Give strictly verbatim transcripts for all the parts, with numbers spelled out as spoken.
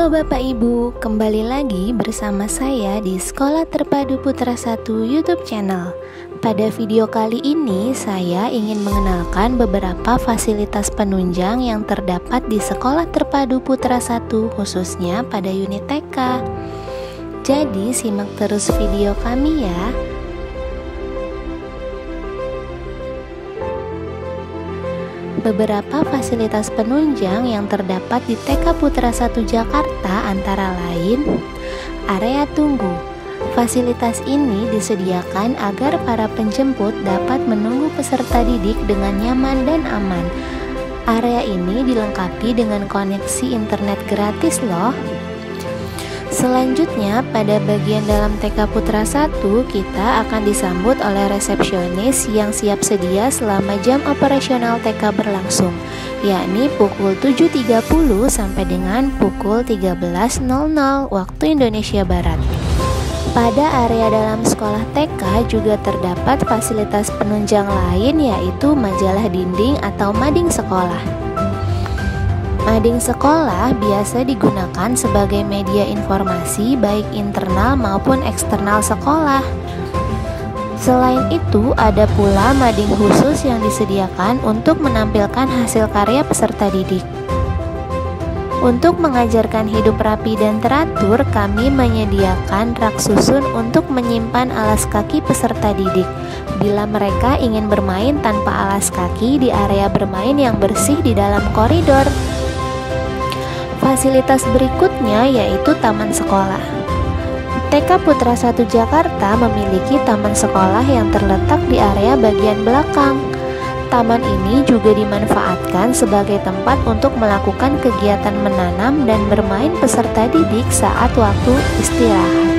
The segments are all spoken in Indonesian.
Halo Bapak Ibu, kembali lagi bersama saya di Sekolah Terpadu Putra satu YouTube channel. Pada video kali ini saya ingin mengenalkan beberapa fasilitas penunjang yang terdapat di Sekolah Terpadu Putra satu, khususnya pada unit T K. Jadi simak terus video kami ya. Beberapa fasilitas penunjang yang terdapat di T K Putra satu Jakarta antara lain area tunggu. Fasilitas ini disediakan agar para penjemput dapat menunggu peserta didik dengan nyaman dan aman. Area ini dilengkapi dengan koneksi internet gratis loh. Selanjutnya, pada bagian dalam T K Putra satu, kita akan disambut oleh resepsionis yang siap sedia selama jam operasional T K berlangsung, yakni pukul tujuh tiga puluh sampai dengan pukul tiga belas nol nol waktu Indonesia Barat. Pada area dalam sekolah T K juga terdapat fasilitas penunjang lain, yaitu majalah dinding atau mading sekolah. Mading sekolah biasa digunakan sebagai media informasi baik internal maupun eksternal sekolah. Selain itu, ada pula mading khusus yang disediakan untuk menampilkan hasil karya peserta didik. Untuk mengajarkan hidup rapi dan teratur, kami menyediakan rak susun untuk menyimpan alas kaki peserta didik bila mereka ingin bermain tanpa alas kaki di area bermain yang bersih di dalam koridor. Fasilitas berikutnya yaitu taman sekolah. T K Putra satu Jakarta memiliki taman sekolah yang terletak di area bagian belakang. Taman ini juga dimanfaatkan sebagai tempat untuk melakukan kegiatan menanam dan bermain peserta didik saat waktu istirahat.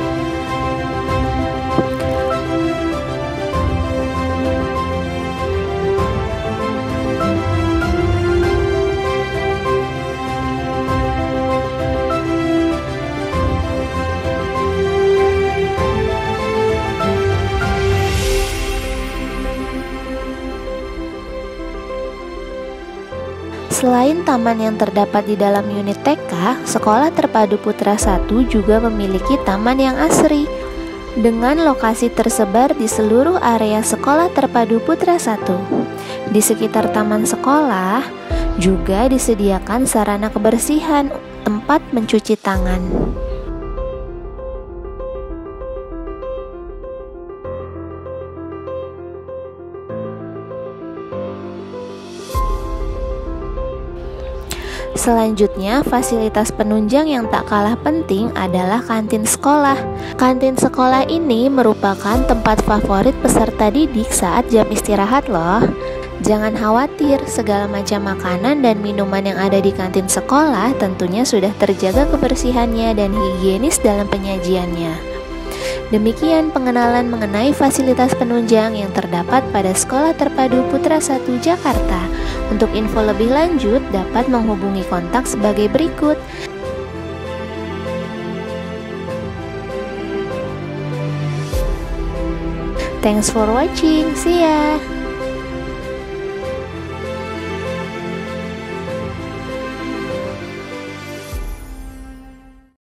Selain taman yang terdapat di dalam unit T K, Sekolah Terpadu Putra satu juga memiliki taman yang asri dengan lokasi tersebar di seluruh area Sekolah Terpadu Putra satu. Di sekitar taman sekolah juga disediakan sarana kebersihan, tempat mencuci tangan. Selanjutnya, fasilitas penunjang yang tak kalah penting adalah kantin sekolah. Kantin sekolah ini merupakan tempat favorit peserta didik saat jam istirahat loh. Jangan khawatir, segala macam makanan dan minuman yang ada di kantin sekolah tentunya sudah terjaga kebersihannya dan higienis dalam penyajiannya. Demikian pengenalan mengenai fasilitas penunjang yang terdapat pada Sekolah Terpadu Putra satu Jakarta. Untuk info lebih lanjut dapat menghubungi kontak sebagai berikut. Thanks for watching. See ya.